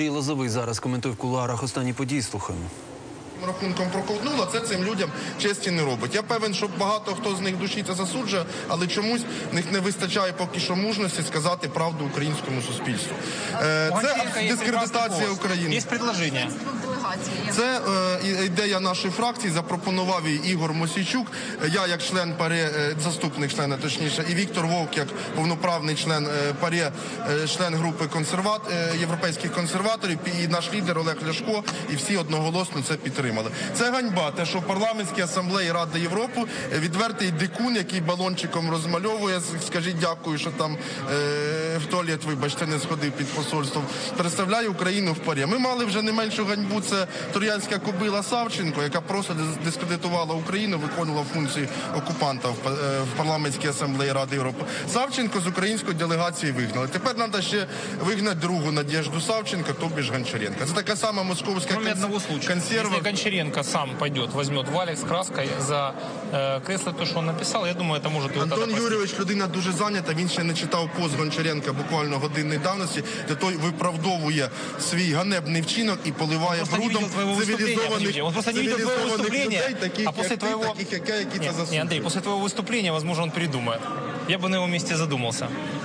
Андрій Лозовий зараз коментує в кулуарах останні події. Слухаємо. Рахунком проковтнула, це цим людям честі не робить. Я певен, що багато хто з них душі це засуджує, але чомусь в них не вистачає поки що мужності сказати правду українському суспільству. Це дискредитація України. Є пропозиція. Це ідея нашої фракції, запропонував її Ігор Мосійчук. Я як член ПАРЄ, заступник члена точніше, і Віктор Вовк як повноправний член ПАРЄ, член групи європейських консерваторів, і наш лідер Олег Ляшко, і всі одноголосно це підтримали. Це ганьба, те, що в парламентській асамблеї Ради Європи відвертий дикун, який балончиком розмальовує, скажіть дякую, що там в туалет, вибачте, не сходив під посольством, представляє Україну в ПАРЄ. Ми мали вже не меншу ганьбу, це троянська кобила Савченко, яка просто дискредитувала Україну, виконувала функції окупанта в парламентській асамблеї Ради Європи. Савченко з української делегації вигнали. Тепер треба ще вигнати другу Надежду Савченко, тобі ж Гончаренко. Це така сама московська консерва. Если Гончаренко сам пойдет, возьмет валик с краской за кресло, то, что он написал, я думаю, это может его Антон Юрійович, людина дуже зайнята, він ще не читав пост Гончаренка буквально годинної давності, де той виправдовує свій ганебний вчинок і поливає брудом цивілізованих людей, таких як я, які це засуджують. Не, Андрей, после твоего выступления, возможно, он передумает. Я бы на его месте задумался.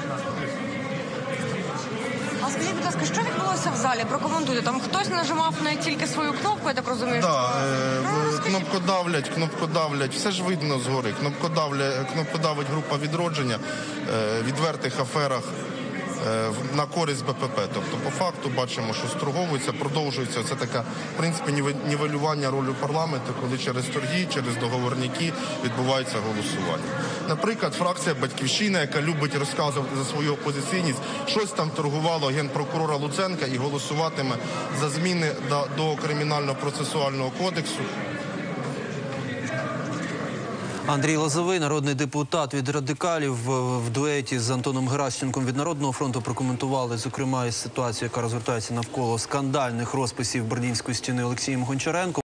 А скажіть, будь ласка, що відбулося в залі? Прокоментуйте. Там хтось нажимав не тільки свою кнопку, я так розумію. Так, кнопкодавлять, все ж видно згори. Кнопкодавить група «Відродження» в відвертих аферах на користь БПП. Тобто, по факту, бачимо, що струговується, продовжується. Це таке, в принципі, нівелювання ролі парламенту, коли через торги, через договорники відбувається голосування. Наприклад, фракція «Батьківщина», яка любить розказувати за свою опозиційність, щось там торгувало генпрокурора Луценка і голосуватиме за зміни до Кримінально-процесуального кодексу. Андрій Лозовий, народний депутат від радикалів, в дуеті з Антоном Геращенком від Народного фронту прокоментували, зокрема, і ситуацію, яка розгортається навколо скандальних розписів Берлінської стіни Олексієм Гончаренком.